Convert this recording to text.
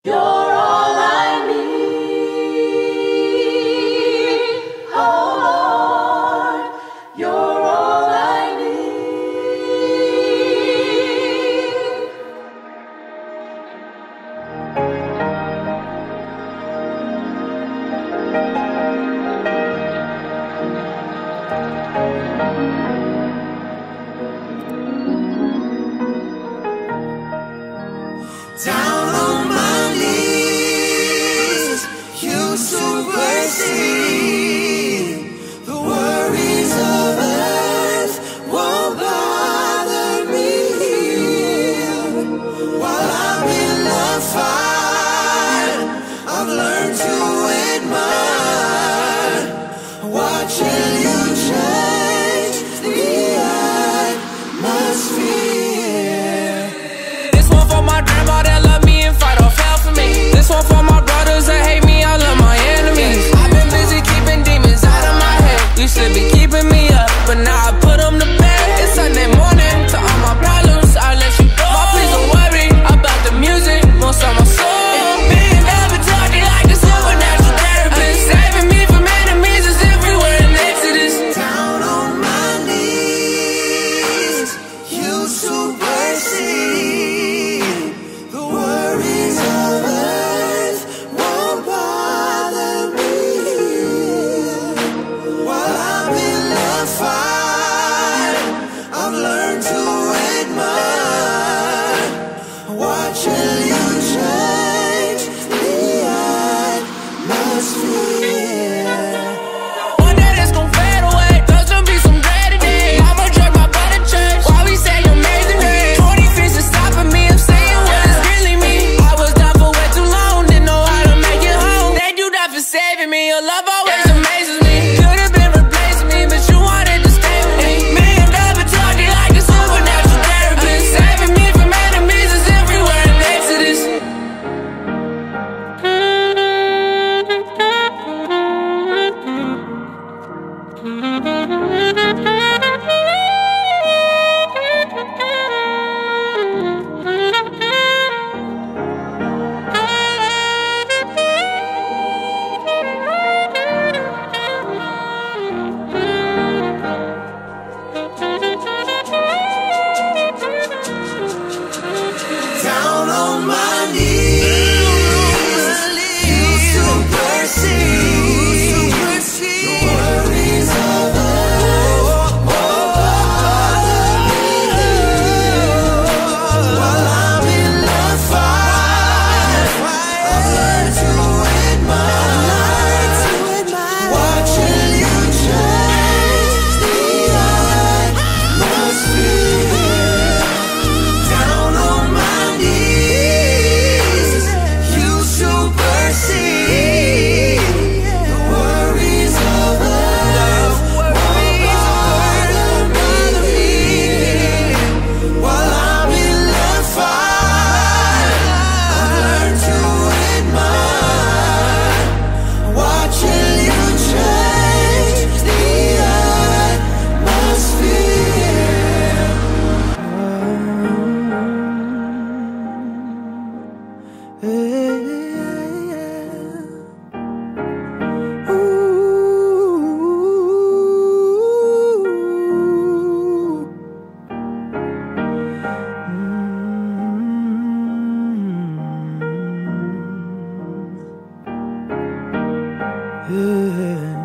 You're all I need, oh Lord, you're all I need. Down on my knees, you supersede the worries of earth, won't bother me. While I'm in the fight, I've learned to admire, watching you change the atmosphere. This one for my grandma that love me and fight off hell for me. This one for my brothers that hate me, I love my enemies. I've been busy keeping demons out of my head. Used to be keeping me up, but now I put them to bed. It's Sunday morning, to all my problems, I let you go. Ma, please don't worry about the music, most of my soul. Me and I've been talking like a supernatural therapist, saving me from enemies is everywhere in Exodus. Down on my knees, you supersede the worries of earth, won't bother me. While I'm in the fight, I've learned to admire, watching you change the atmosphere. One day this gon' fade away, there's gonna be some greater days. Mama drug my brother church, why we say amazing grace. 20 feet is stopping me, I'm saying what is really me. I was down for way too long, didn't know how to make it home. Thank you, God, for saving me, your love always amazes me. Could've been replacing me, but you wanted to stay with me. Me and God been talking like a supernatural therapist, saving me from enemies is everywhere in Exodus. Down on my knees, you supersede the worries of earth, won't bother me. While I'm in the fight, I've learned to admire, watching you change the atmosphere. Down on my knees, you supersede the worries of earth, won't bother me. While I'm in the fight, I've learned to admire, watching you change the atmosphere. Yeah.